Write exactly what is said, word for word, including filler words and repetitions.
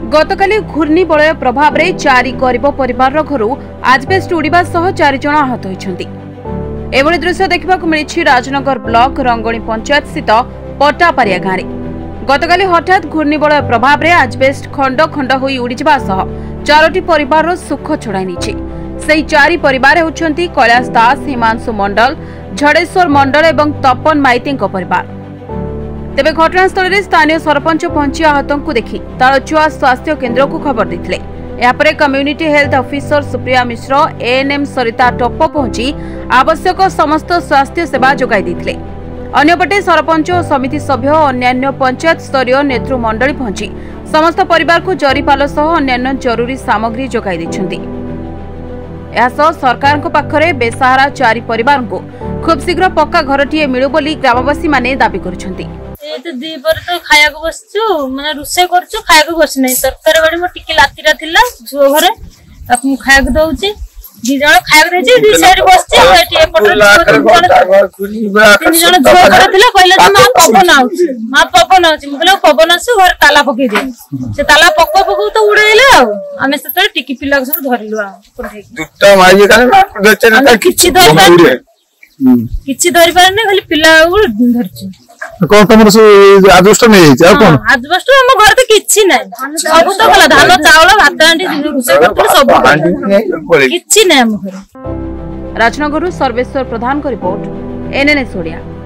गतकाली घूर्णिबलय प्रभाव रे चारि गरीब परिवार घर आजबेस्ट उड़ीबा सह चारि जण आहत होइछन्ति। एभଳି दृश्य देखा मिली राजनगर ब्लॉक रंगणी पंचायत स्थित पटापारिया गाँव में। गतकाली हठात घूर्णिबलय प्रभाव रे आजबेस्ट खंड खंड होई उड़ीजिबा सह चारोटी परिवार सुख छड़ाई निछि। सेही चारि परिवार हेउछन्ति कैलाश दास, हिमांशु मंडल, झड़ेश्वर मंडल एवं तपन माइती परिवार। तेबे घटनास्थल में स्थानीय सरपंच पहुंची आहत को देखि तालचुआ स्वास्थ्य केन्द्र को खबर देथिले। यापरे community health officer Supriya Mishra, ANM Sarita टप्प पहुंची आवश्यक समस्त स्वास्थ्य सेवा जोगाई देथिले। अन्यपटे सरपंच और समिति सभ्य और अन्यान्य पंचायत स्तरीय नेतृमंडली पहुंची समस्त परिवार को जरीपाल सह अन्यान्य जरूरी सामग्री जोगाई दैछन्ति। यासह सरकार को पाखरे बेसहारा चारि परिवार को खूब शीघ्र पक्का घरटीए मिलू बोली ग्रामवासी माने दाबी करुछन्ति। तो दीपर तो खाया को बसचु माने रुसे करचु खाया को बस नै तरकारी बाड़ी मो टिके लातीरा थिला झुओ घरे ताकू खाया को दउची दी जण खाया को देची दी साइड बसची एटी एपटर तीन जण झुओ घरे थिला कहले जे मा पवन आउची मा पवन आउची म कहले पवन आसु घर ताला पके दे से ताला पको पको तो उड़ेला आमे सेते टिकी पिला सब धरिलु आ दुट्टा माई काने बेचना किछि धरि किछि धरि पार नै खाली पिला धरछु कौन तुम आजबेस्ट नहीं आ कौन आजबेस्ट हम घर तो किछि नै सब तो गला धान चावल भात आंटी रुसे करते सब किछि नै हम घर। राजनगर सर्वेश्वर प्रधान को रिपोर्ट एनएनएस ओडिया।